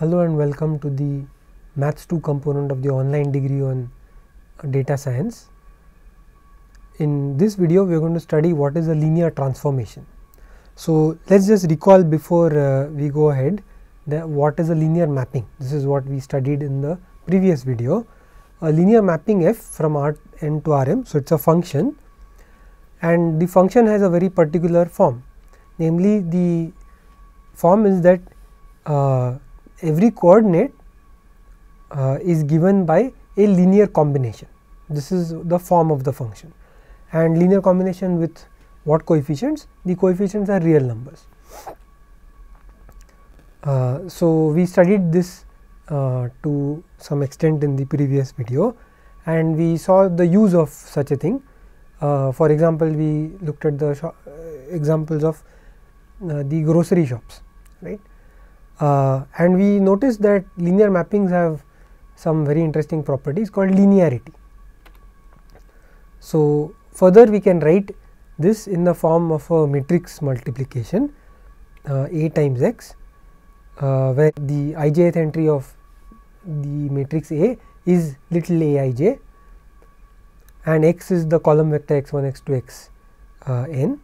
Hello and welcome to the Maths 2 component of the online degree on data science. In this video we are going to study what is a linear transformation. So let's just recall before we go ahead that what is a linear mapping. This is what we studied in the previous video. A linear mapping f from Rn to Rm, so it is a function and the function has a very particular form, namely the form is that every coordinate is given by a linear combination. This is the form of the function, and linear combination with what coefficients? The coefficients are real numbers. So we studied this to some extent in the previous video, and we saw the use of such a thing. For example, we looked at the examples of the grocery shops, right? And we noticed that linear mappings have some very interesting properties called linearity. So further we can write this in the form of a matrix multiplication A times x, where the ijth entry of the matrix A is little aij and x is the column vector x1, x2, xn,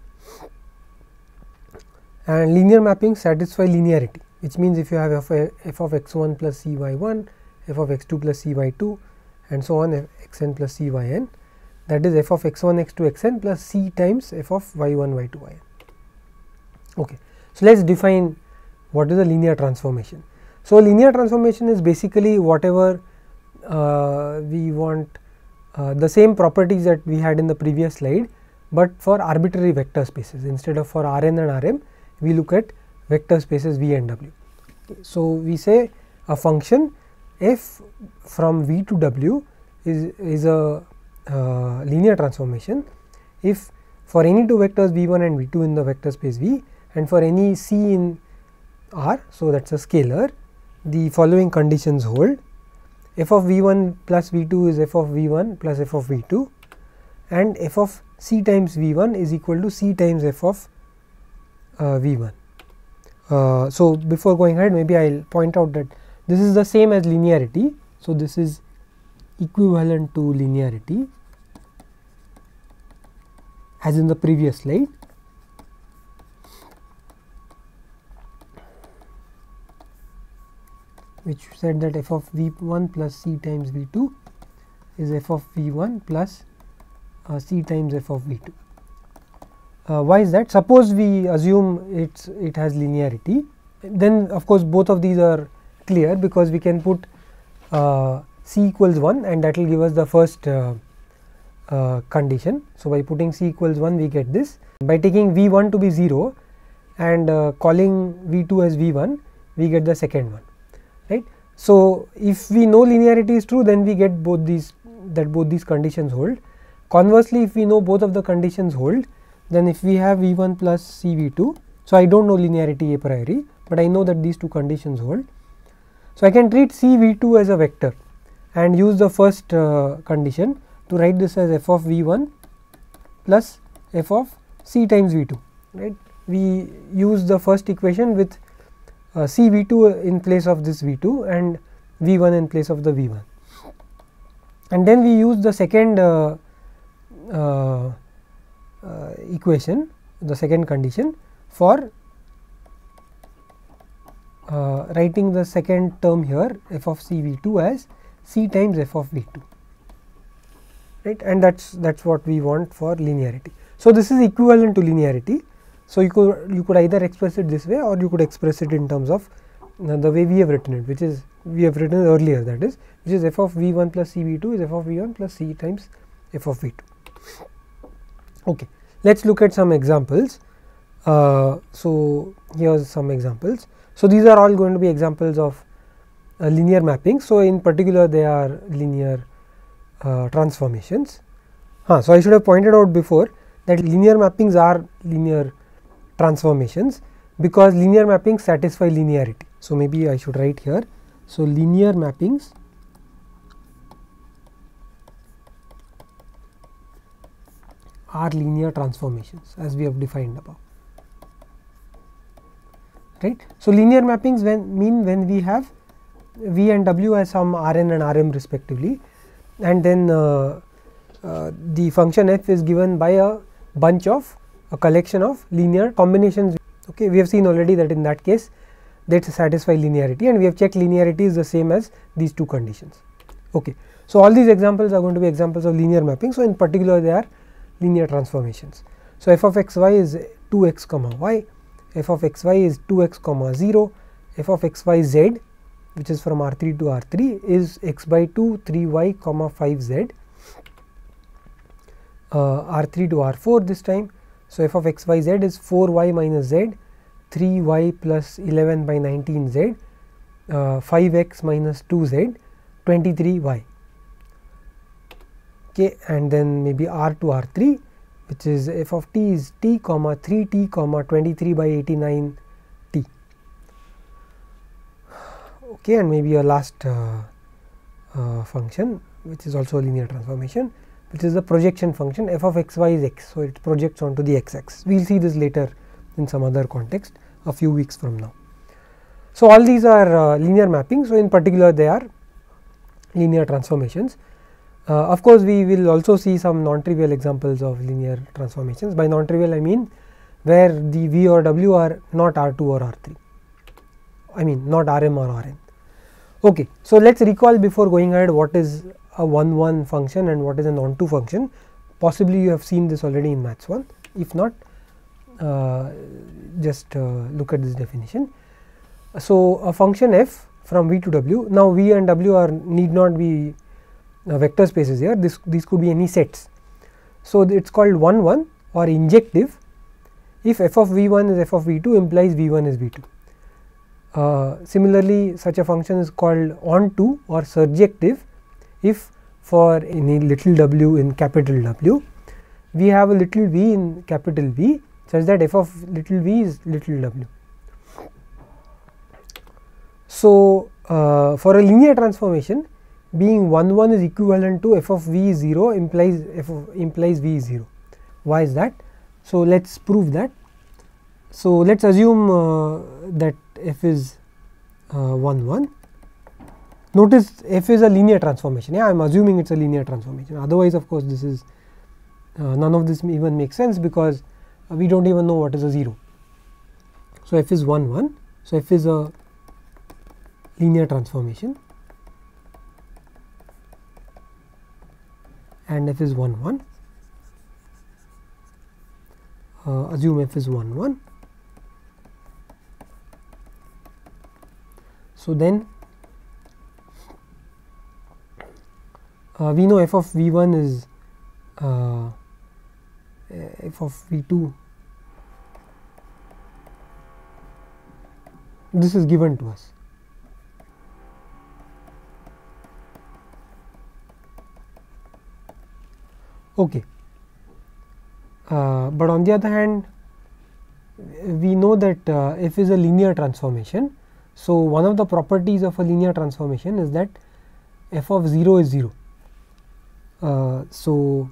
and linear mappings satisfy linearity, which means if you have f of x1 plus cy1, f of x2 plus cy2 and so on, xn plus cyn, that is f of x1, x2, xn plus c times f of y1, y2, yn. Okay. So let us define what is a linear transformation. So linear transformation is basically whatever we want, the same properties that we had in the previous slide, but for arbitrary vector spaces. Instead of for Rn and Rm, we look at vector spaces V and W. So we say a function f from V to W is a linear transformation if for any two vectors V1 and V2 in the vector space V, and for any C in R, so that is a scalar, the following conditions hold: f of V1 plus V2 is f of V1 plus f of V2, and f of C times V1 is equal to C times f of V1. So before going ahead, maybe I will point out that this is the same as linearity. So this is equivalent to linearity as in the previous slide. Which said that f of V1 plus C times V2 is f of V1 plus C times f of V2. Why is that? Suppose we assume it has linearity, then of course both of these are clear, because we can put C equals 1 and that will give us the first condition. So by putting C equals 1 we get this. By taking V1 to be 0 and calling V2 as V1, we get the second one, right. So if we know linearity is true, then we get both these conditions hold. Conversely, if we know both of the conditions hold, then if we have V1 plus CV2, so I do not know linearity a priori, but I know that these two conditions hold. So I can treat CV2 as a vector and use the first condition to write this as f of V1 plus f of C times V2, right. We use the first equation with CV2 in place of this V2 and V1 in place of the V1, and then we use the second equation, the second condition, for writing the second term here f of CV2 as C times f of V2, right, and that is what we want for linearity. So this is equivalent to linearity. So you could either express it this way, or you could express it in terms of the way we have written it, which is we have written earlier, that is, which is f of V1 plus CV2 is f of V1 plus C times f of V2. Okay, let us look at some examples. So here are some examples. So these are all going to be examples of linear mapping. So in particular they are linear transformations. So I should have pointed out before that linear mappings are linear transformations because linear mappings satisfy linearity. So maybe I should write here. So linear mappings are linear transformations as we have defined above. right. So, linear mappings mean when we have V and W as some Rn and Rm respectively, and then the function f is given by a bunch of a collection of linear combinations. Okay, we have seen already that in that case that satisfy linearity, and we have checked linearity is the same as these two conditions. Okay. So, all these examples are going to be examples of linear mapping. So, in particular they are linear transformations. So, f of x y is 2 x comma y, f of x y is 2 x comma 0, f of x y z, which is from R 3 to R 3 is x by 2 3 y comma 5 z, R 3 to R 4 this time. So, f of x y z is 4 y minus z, 3 y plus 11 by 19 z, 5 x minus 2 z, 23 y. Okay, and then maybe R to R 3, which is f of t is t comma 3 t comma 23 by 89 t. Okay, and maybe a last function which is also a linear transformation, which is the projection function f of x y is x. So, it projects onto the x axis. We will see this later in some other context a few weeks from now. So, all these are linear mapping. So, in particular they are linear transformations. Of course, we will also see some non-trivial examples of linear transformations. By non-trivial I mean where the V or W are not R 2 or R 3, I mean not R m or R n. Okay. So, let us recall before going ahead what is a 1 function and what is an onto function. Possibly you have seen this already in maths 1, if not just look at this definition. So, a function f from V to W. Now, V and W are need not be vector spaces here, these could be any sets. So, it is called 1 1 or injective if f of V 1 is f of V 2 implies V 1 is V 2. Similarly, such a function is called onto or surjective if for any little w in capital W, we have a little v in capital V such that f of little v is little w. So, for a linear transformation, being 1 1 is equivalent to f of v is 0 implies v is 0. Why is that? So, let us prove that. So, let us assume that f is 1 1. Notice f is a linear transformation. Yeah, I am assuming it is a linear transformation. Otherwise, of course, this is none of this even makes sense because we do not even know what is a 0. So, f is 1 1. So, f is a linear transformation and f is 1 1. Assume f is 1 1. So, then we know f of v 1 is f of v 2, this is given to us. Okay. But on the other hand, we know that f is a linear transformation. So, one of the properties of a linear transformation is that f of 0 is 0. So,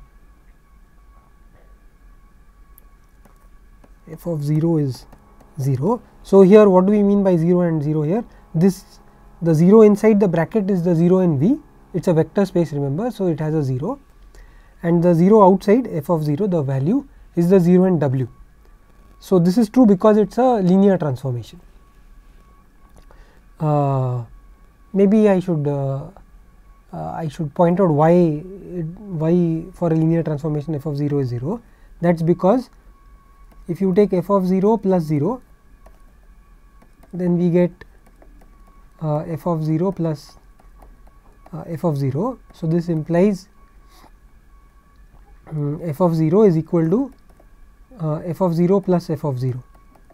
f of 0 is 0. So, here what do we mean by 0 and 0 here? This the 0 inside the bracket is the 0 in V, it is a vector space, remember. So, it has a 0 and the 0 outside f of 0, the value is the 0 in W. So, this is true because it is a linear transformation. Maybe I should point out why for a linear transformation f of 0 is 0. That is because if you take f of 0 plus 0, then we get f of 0 plus f of 0. So, this implies f of 0 is equal to f of 0 plus f of 0,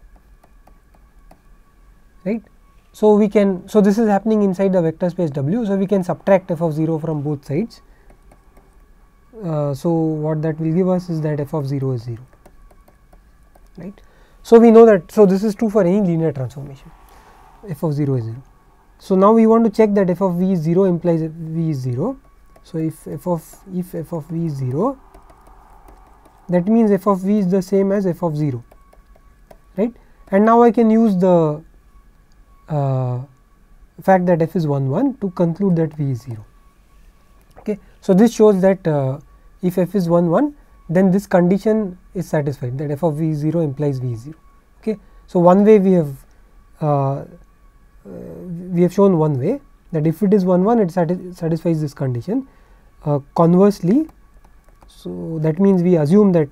right. So, we can, so this is happening inside the vector space W. So, we can subtract f of 0 from both sides. So, what that will give us is that f of 0 is 0, right. So, we know that, so this is true for any linear transformation, f of 0 is 0. So, now we want to check that f of v is 0 implies v is 0. So, if f of v is 0, that means f of v is the same as f of 0, right. And now I can use the fact that f is 1 1 to conclude that v is 0. Okay. So, this shows that if f is 1 1, then this condition is satisfied, that f of v is 0 implies v is 0. Okay. So, one way we have shown one way, that if it is 1 1, it satisfies this condition. Conversely, so that means we assume that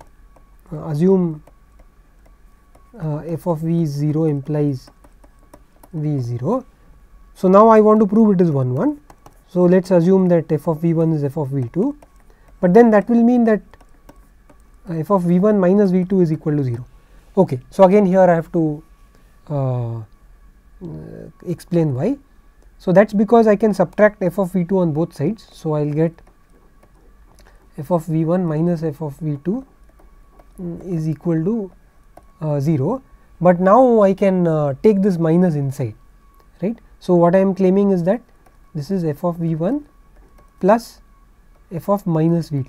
f of v is 0 implies v is 0. So, now I want to prove it is 1 1. So, let us assume that f of v 1 is f of v 2, but then that will mean that f of v 1 minus v 2 is equal to 0. Okay. So, again here I have to explain why. So, that is because I can subtract f of v 2 on both sides. So, I will get f of v 1 minus f of v 2 is equal to 0, but now I can take this minus inside, right. So, what I am claiming is that this is f of v 1 plus f of minus v 2,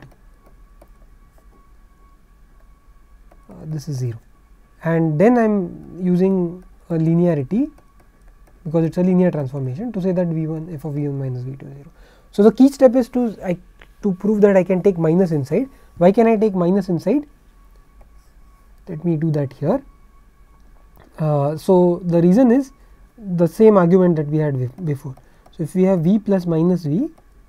this is 0, and then I am using a linearity, because it is a linear transformation, to say that v 1 f of v 1 minus v 2 is 0. So, the key step is to prove that I can take minus inside. Why can I take minus inside? Let me do that here. So, the reason is the same argument that we had before. So, if we have v plus minus v,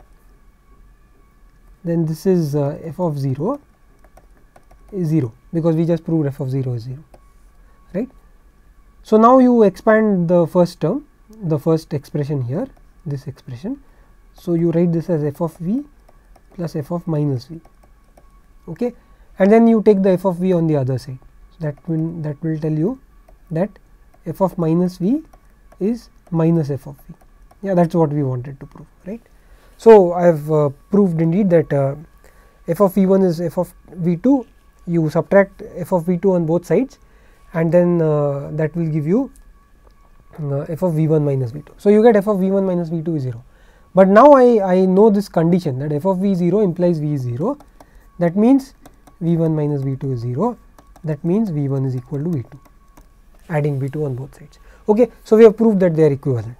then this is f of 0 is 0, because we just proved f of 0 is 0, right. So, now you expand the first term, the first expression here, this expression. So, you write this as f of v plus f of minus v, okay, and then you take the f of v on the other side. So, that will tell you that f of minus v is minus f of v. Yeah, that is what we wanted to prove, right. So, I have proved indeed that f of v 1 is f of v 2, you subtract f of v 2 on both sides, and then that will give you f of v 1 minus v 2. So, you get f of v 1 minus v 2 is 0, but now I know this condition that f of v 0 implies v is 0, that means v 1 minus v 2 is 0, that means v 1 is equal to v 2, adding v 2 on both sides. Okay. So, we have proved that they are equivalent.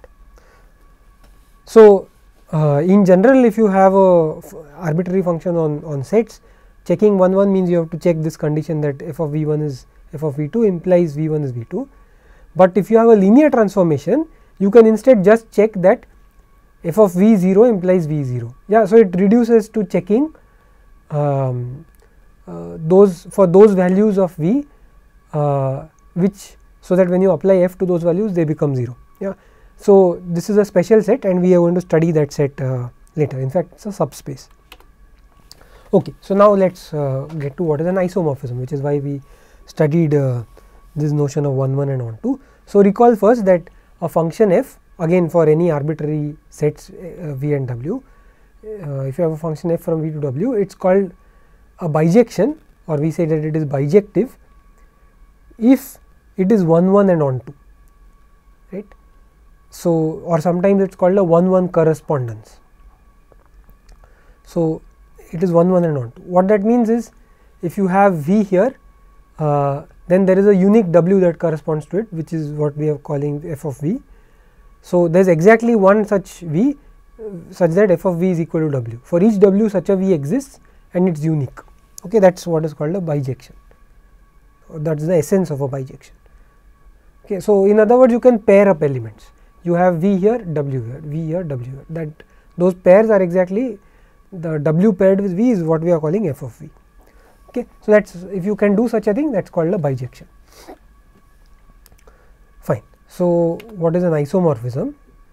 So, in general, if you have a arbitrary function on sets, checking 1 1 means you have to check this condition that f of v 1 is f of v 2 implies v 1 is v 2. But if you have a linear transformation, you can instead just check that f of v 0 implies v 0. Yeah, so it reduces to checking those values of v, which, so that when you apply f to those values, they become 0. Yeah. So, this is a special set, and we are going to study that set later. In fact, it is a subspace. Okay. So, now let us get to what is an isomorphism, which is why we studied this notion of 1 1 and on 2. So, recall first that a function f, again for any arbitrary sets v and w, if you have a function f from v to w, it is called a bijection, or we say that it is bijective if it is 1 1 and on 2, right. So, or sometimes it is called a 1 1 correspondence. So, it is 1 1 and on 2. What that means is, if you have v here, then there is a unique w that corresponds to it, which is what we are calling f of v. So, there is exactly one such v such that f of v is equal to w. For each w, such a v exists and it is unique. Okay, that is what is called a bijection, that is the essence of a bijection. Okay, so, in other words, you can pair up elements. You have v here, w here, v here, w here. That those pairs are exactly the w paired with v is what we are calling f of v. Okay, so that is, if you can do such a thing, that is called a bijection. Fine. So, what is an isomorphism?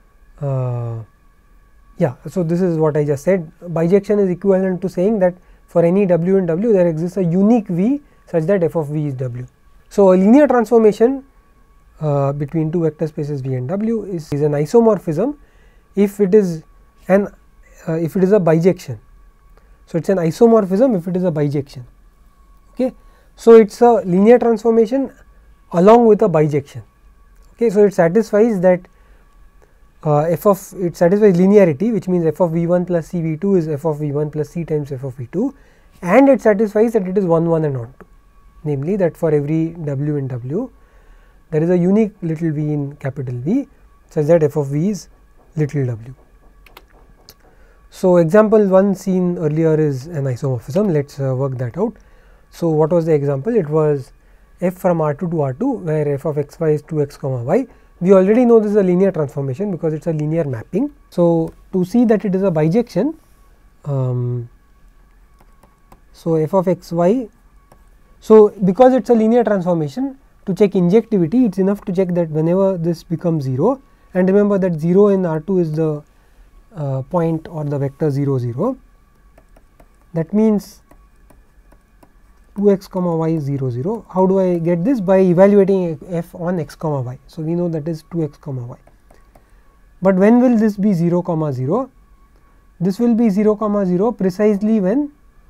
Yeah. So, this is what I just said. Bijection is equivalent to saying that for any w in w, there exists a unique v such that f of v is w. So, a linear transformation between two vector spaces v and w is an isomorphism if it is a bijection. So, it is an isomorphism if it is a bijection. Okay. So, it is a linear transformation along with a bijection. Okay. So, it satisfies that it satisfies linearity, which means f of v 1 plus c v 2 is f of v 1 plus c times f of v 2, and it satisfies that it is 1 1 and on 2, namely that for every w in w, there is a unique little v in capital V, such that f of v is little w. So, example 1 seen earlier is an isomorphism. Let us work that out. So, what was the example? It was f from R2 to R2, where f of x y is 2x comma y. We already know this is a linear transformation because it is a linear mapping. So, to see that it is a bijection, so f of x y, so because it is a linear transformation, to check injectivity, it is enough to check that whenever this becomes 0, and remember that 0 in R2 is the point or the vector 0 0. That means 2x comma y is 0 0. How do I get this? By evaluating f on x comma y. So, we know that is 2x comma y. But when will this be 0 comma 0? This will be 0 comma 0 precisely when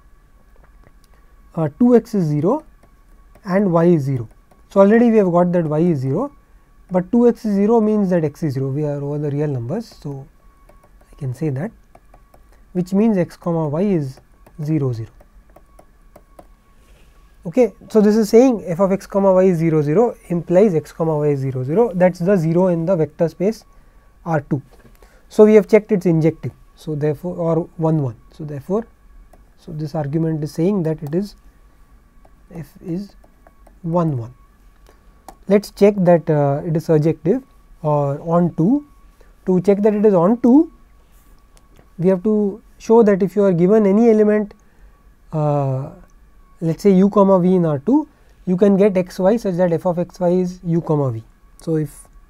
2x is 0 and y is 0. So, already we have got that y is 0, but 2x is 0 means that x is 0. We are over the real numbers. So, I can say that, which means x comma y is 0 0. Okay. So, this is saying f of x comma y is 0 0 implies x comma y is 0 0, that is the 0 in the vector space R2. So, we have checked its injective. So, therefore, or 1 1. So, therefore, so this argument is saying that it is f is 1 1. Let us check that it is surjective or onto. To check that it is onto, we have to show that if you are given any element, let us say u comma v in R2, you can get x y such that f of x y is u comma v. So,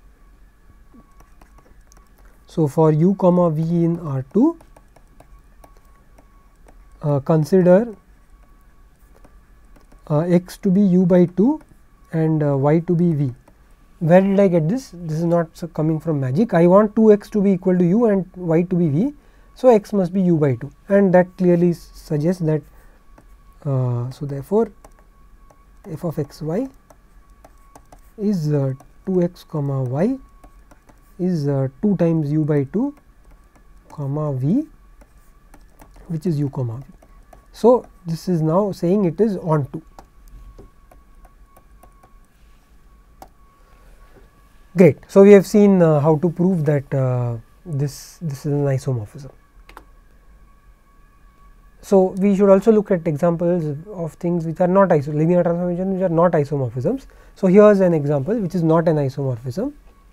for u comma v in R2, consider x to be u by 2 and y to be v. Where did I get this? This is not coming from magic. I want 2x to be equal to u and y to be v. So, x must be u by 2, and that clearly suggests that. So, therefore, f of x y is 2x comma y is 2 times u by 2 comma v, which is u comma v. So, this is now saying it is onto. Great. So, we have seen how to prove that this is an isomorphism. So, we should also look at examples of things which are not linear transformations which are not isomorphisms. So, here is an example which is not an isomorphism,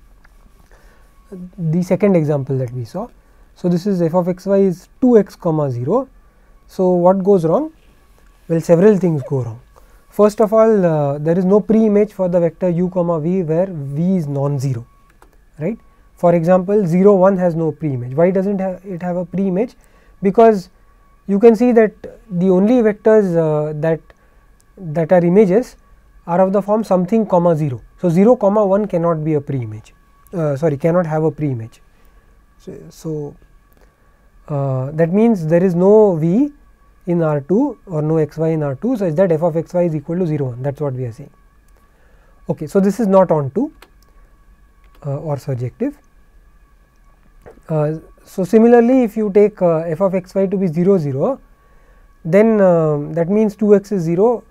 the second example that we saw. So, this is f of x y is 2x comma 0. So, what goes wrong? Well, several things go wrong. First of all, there is no pre-image for the vector u comma v where v is non-zero, right. For example, 0 1 has no pre-image. Why does not it have a pre-image? Because you can see that the only vectors that are images are of the form something comma 0. So, 0 comma 1 cannot be a pre-image, cannot have a pre-image. So, that means there is no v in R2 or no x y in R2 such that f of x y is equal to 0 1, that is what we are saying. Okay, so, this is not onto or surjective. So, similarly, if you take f of x y to be 0 0, then that means 2x is 0,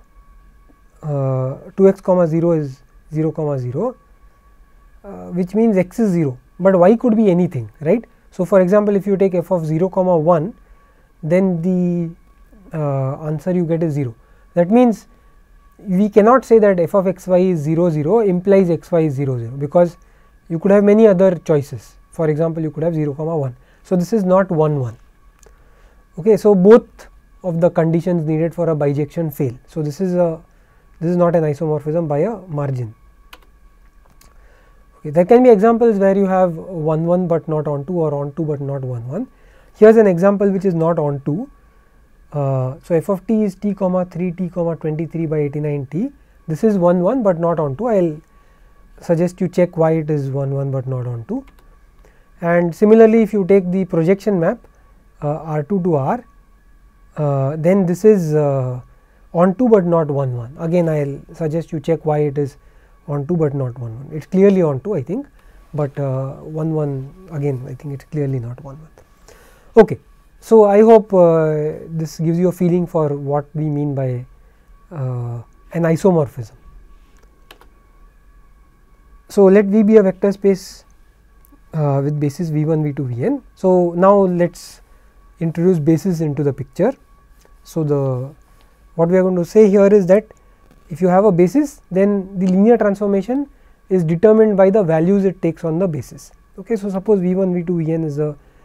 2x comma 0 is 0 comma 0, which means x is 0, but y could be anything, right. So, for example, if you take f of 0 comma 1, then the answer you get is 0. That means, we cannot say that f of x y is 0 0 implies x y is 0 0, because you could have many other choices. For example, you could have 0 comma 1. So, this is not 1 1. Okay, so, both of the conditions needed for a bijection fail. So, this is not an isomorphism by a margin. Okay, there can be examples where you have 1 1 but not onto, or onto but not 1 1. Here is an example which is not onto. So, f of t is t comma 3 t comma 23 by 89 t. This is 1 1 but not onto. I will suggest you check why it is 1 1 but not onto. And similarly, if you take the projection map R2 to R, then this is onto but not 1 1. Again, I will suggest you check why it is onto but not 1 1. It is clearly onto, I think, but 1 1 again I think it is clearly not 1 1. Okay. So, I hope this gives you a feeling for what we mean by an isomorphism. So, let V be a vector space with basis v1, v2, vn. So, now let us introduce basis into the picture. So, what we are going to say here is that if you have a basis, then the linear transformation is determined by the values it takes on the basis. Okay. So, suppose v1, v2, vn is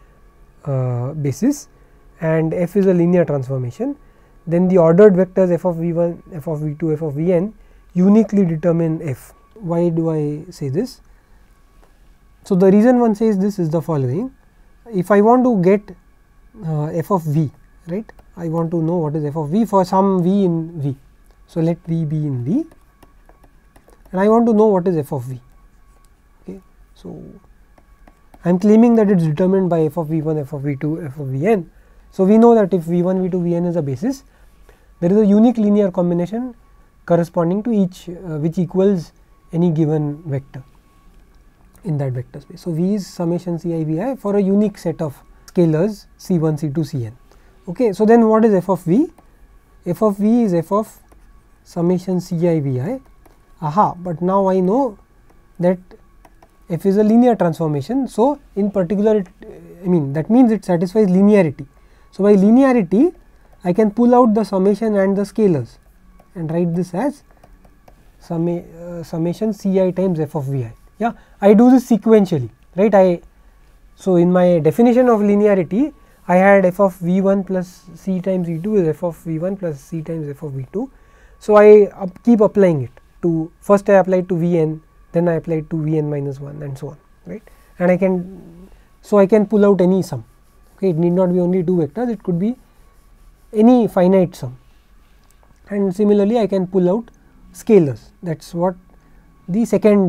a basis and f is a linear transformation, then the ordered vectors f of v1, f of v2, f of vn uniquely determine f. Why do I say this? So, the reason one says this is the following: if I want to get f of v, right, I want to know what is f of v for some v in v. So, let v be in v and I want to know what is f of v. Okay. So, I am claiming that it is determined by f of v1, f of v2, f of vn. So, we know that if v1, v2, vn is a basis, there is a unique linear combination corresponding to each which equals any given vector in that vector space. So, v is summation c I v I for a unique set of scalars c1, c2, cn. Okay. So, then what is f of v? F of v is f of summation c I v I. Aha, but now I know that f is a linear transformation. So, in particular that means it satisfies linearity. So, by linearity I can pull out the summation and the scalars and write this as summation c I times f of v I. Yeah, I do this sequentially, right. So, in my definition of linearity, I had f of v1 plus c times v2 is f of v1 plus c times f of v2. So, I keep applying it to, first I applied to vn, then I applied to vn minus 1 and so on, right, and I can pull out any sum. Okay, it need not be only two vectors, it could be any finite sum, and similarly I can pull out scalars. That is what the second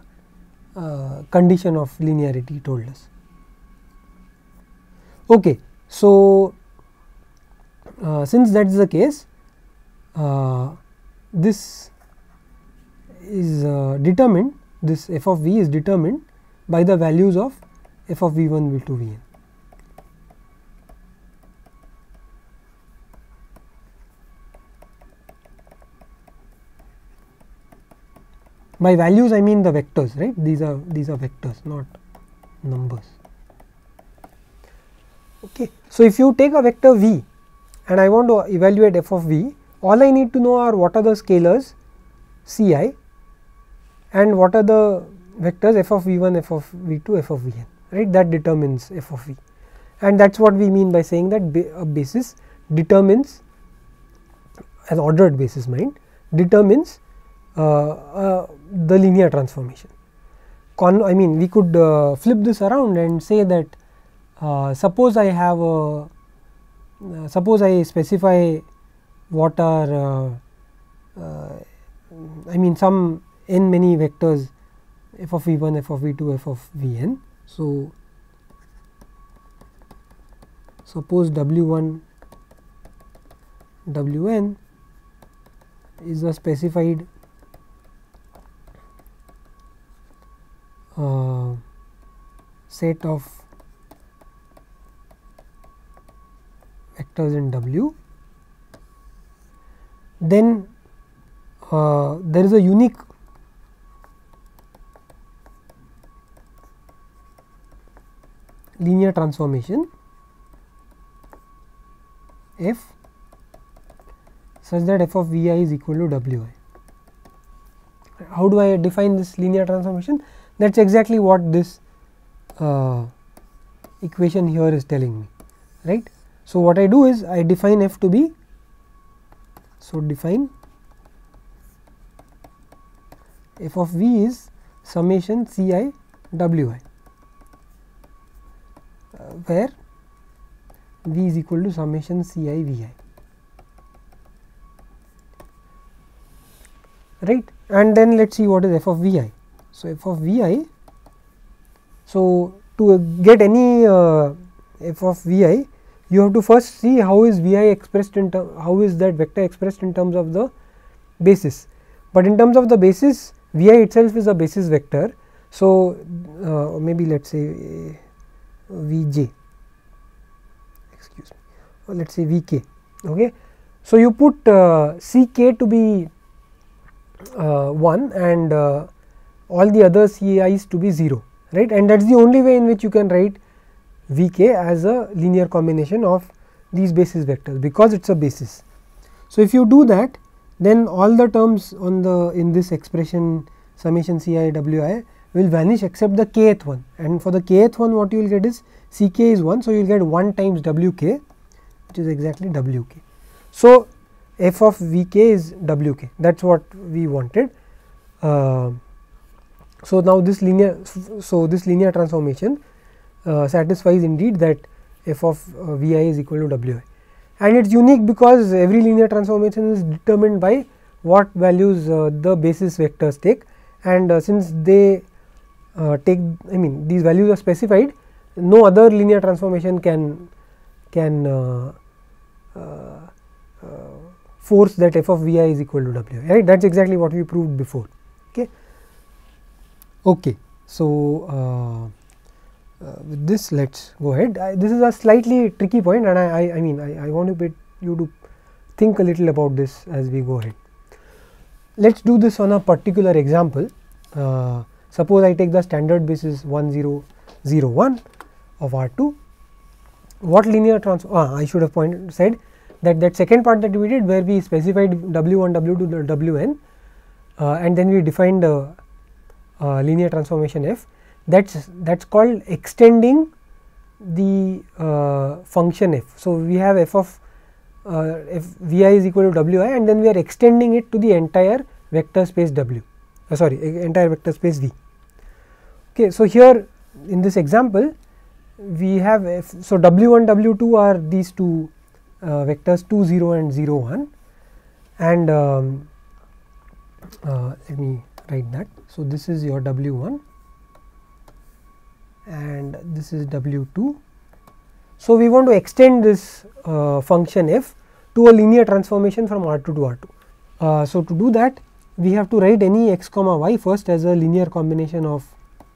condition of linearity told us. Okay. So, since that is the case, this is determined, this f of v is determined by the values of f of v1, v2, vn. By values I mean the vectors, right. These are vectors, not numbers. Okay. So, if you take a vector v and I want to evaluate f of v, all I need to know are what are the scalars c I and what are the vectors f of v1, f of v2, f of vn, right. That determines f of v, and that is what we mean by saying that a basis determines, an ordered basis mind, determines the linear transformation. We could flip this around and say that suppose I have a suppose I specify what are some n many vectors f of v1, f of v2, f of vn. So, suppose w1 wn is a specified set of vectors in W, then there is a unique linear transformation f such that f of v I is equal to w I. How do I define this linear transformation? That is exactly what this equation here is telling me, right. So, what I do is I define f to be, so define f of v is summation c I w I, where v is equal to summation c I v I, right. And then let us see what is f of v I. So, f of v I, so to get any f of v I, you have to first see how is v I expressed in how is that vector expressed in terms of the basis. But in terms of the basis, v I itself is a basis vector. So, maybe let us say v j, excuse me, or let us say v k. Okay. So, you put c k to be 1 and all the other c i's to be 0, right, and that is the only way in which you can write Vk as a linear combination of these basis vectors, because it is a basis. So, if you do that, then all the terms on the in this expression summation C I W I will vanish except the kth one, and for the kth one what you will get is Ck is 1. So, you will get 1 times Wk, which is exactly Wk. So, f of Vk is Wk, that is what we wanted. So, now this linear transformation satisfies indeed that f of Vi is equal to Wi, and it is unique because every linear transformation is determined by what values the basis vectors take, and since they take, I mean these values are specified, no other linear transformation can force that f of Vi is equal to Wi, right. That is exactly what we proved before. Okay. So, with this let us go ahead. This is a slightly tricky point, and I want you to think a little about this as we go ahead. Let us do this on a particular example. Suppose I take the standard basis 1 0 0 1 of R2. What linear transform? I should have said that second part that we did, where we specified W1 W2 Wn, and then we defined the linear transformation f. That's called extending the function f. So, we have f of f Vi is equal to Wi, and then we are extending it to the entire vector space W, entire vector space V. Okay. So, here in this example we have f. So, W1 W2 are these two vectors 2 0 and 0 1, and let me write that. So, this is your W1 and this is W2. So, we want to extend this function f to a linear transformation from R2 to R2. So, to do that we have to write any x comma y first as a linear combination of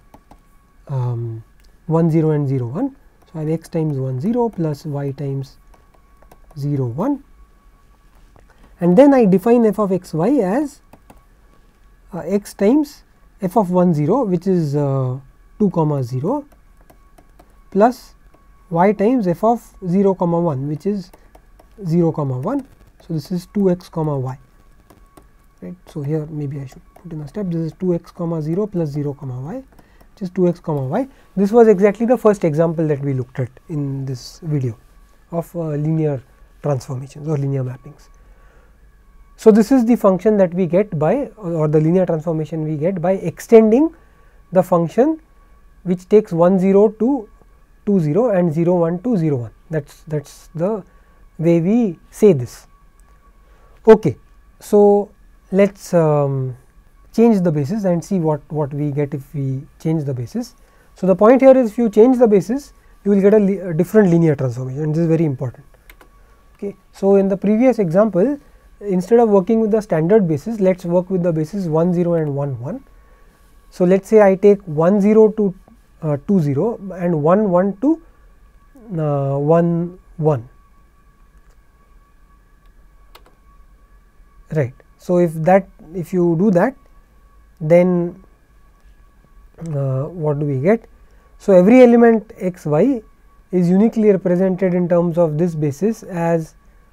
1 0 and 0 1. So, I have x times 1 0 plus y times 0 1, and then I define f of x y as x times f of 1 0, which is 2 comma 0, plus y times f of 0 comma 1, which is 0 comma 1. So, this is 2 x comma y, right. So, here maybe I should put in a step. This is 2 x comma 0 plus 0 comma y, which is 2 x comma y. This was exactly the first example that we looked at in this video of linear transformations or linear mappings. So, this is the function that we get by, or the linear transformation we get by extending the function which takes 1 0 to 2 0 and 0 1 to 0 1. That is the way we say this. Okay. So, let us change the basis and see what we get if we change the basis. So, the point here is, if you change the basis you will get a different linear transformation, and this is very important. Okay. So, in the previous example, instead of working with the standard basis, let us work with the basis 1 0 and 1 1. So, let us say I take 1 0 to 2 0 and 1 1 to 1 1, right. So, if you do that, then what do we get? So, every element x y is uniquely represented in terms of this basis as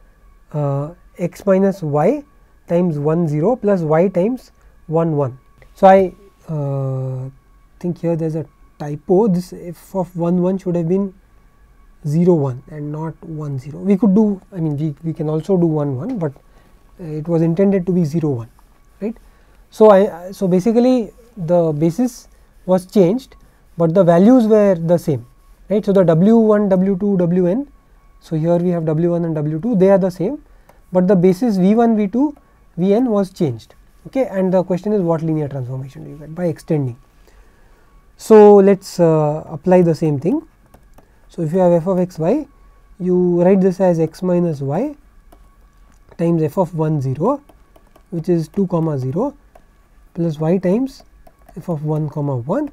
x minus y times 1 0 plus y times 1 1. So, I think here there is a typo. This f of 1 1 should have been 0 1 and not 1 0. We could do, I mean we can also do 1 1, but it was intended to be 0 1, right. So, so basically the basis was changed, but the values were the same, right. So, the W1 W2 Wn, so here we have W1 and W2, they are the same, but the basis V1 V2 Vn was changed, okay. And the question is, what linear transformation do you get by extending? So, let us apply the same thing. So, if you have f of x y, you write this as x minus y times f of 1 0, which is 2 comma 0, plus y times f of 1 comma 1.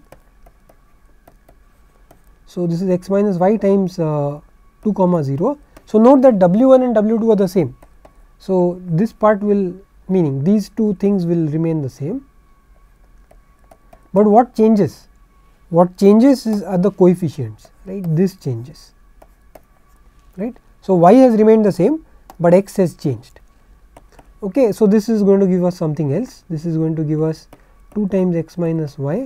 So, this is x minus y times 2 comma 0. So, note that W1 and W2 are the same. So, this part will, meaning these two things will remain the same, but what changes? what changes are the coefficients, right? This changes, right. So, y has remained the same, but x has changed. Okay, so this is going to give us something else. This is going to give us 2 times x minus y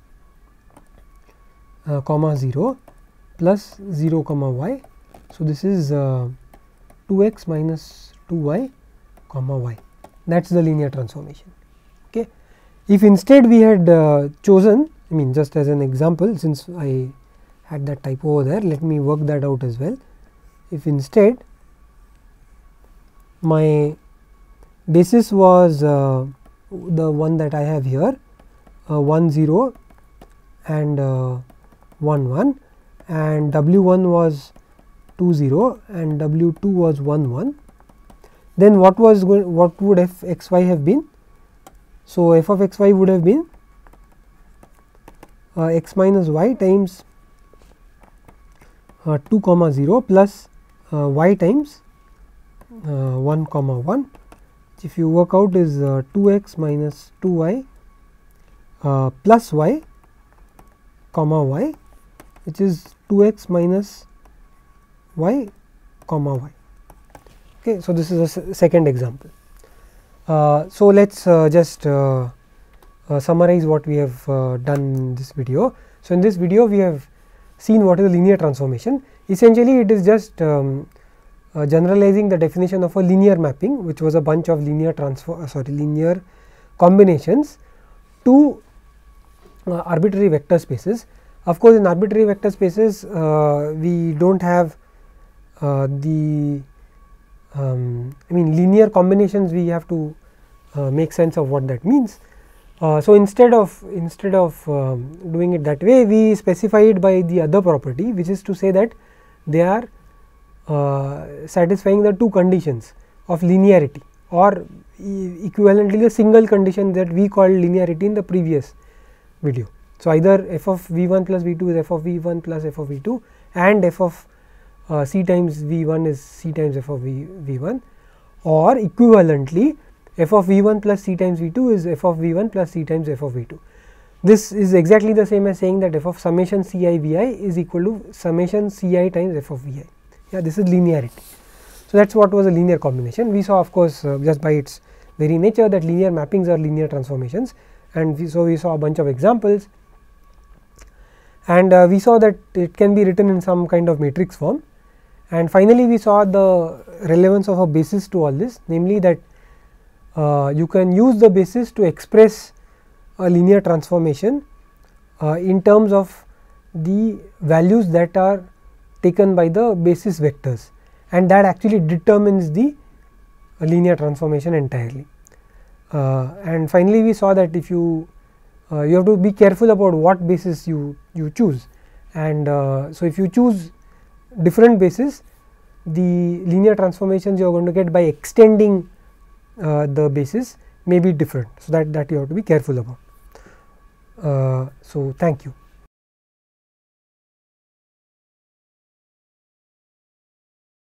comma 0 plus 0 comma y. So, this is 2x minus 2y comma y. That is the linear transformation. Okay. If instead we had chosen, I mean just as an example, since I had that typo over there, let me work that out as well. If instead my basis was the one that I have here, 1 0 and 1 1, and W1 was 2 0 and W2 was 1 1, then what would f x y have been? So, f of x y would have been x minus y times 2 comma 0 plus y times 1 comma 1, which if you work out is 2x minus 2y plus y comma y, which is 2x minus y comma y. Okay, so, this is a second example. So, let us just summarize what we have done in this video. So, in this video we have seen what is a linear transformation. Essentially, it is just generalizing the definition of a linear mapping, which was a bunch of linear combinations to arbitrary vector spaces. Of course, in arbitrary vector spaces we do not have linear combinations. We have to make sense of what that means. So, instead of doing it that way, we specify it by the other property, which is to say that they are satisfying the two conditions of linearity, or equivalently the single condition that we called linearity in the previous video. So, either f of v 1 plus v 2 is f of v 1 plus f of v 2, and f of c times v 1 is c times f of v 1, or equivalently f of v 1 plus c times v 2 is f of v 1 plus c times f of v 2. This is exactly the same as saying that f of summation c I v I is equal to summation c I times f of v I. Yeah, this is linearity. So, that is what was a linear combination. We saw, of course, just by its very nature that linear mappings are linear transformations, and we saw a bunch of examples, and we saw that it can be written in some kind of matrix form. And finally, we saw the relevance of a basis to all this, namely that you can use the basis to express a linear transformation in terms of the values that are taken by the basis vectors, and that actually determines the linear transformation entirely. And finally, we saw that if you have to be careful about what basis you choose, and so if you choose different basis, the linear transformations you are going to get by extending the basis may be different. So, that you have to be careful about. So, thank you.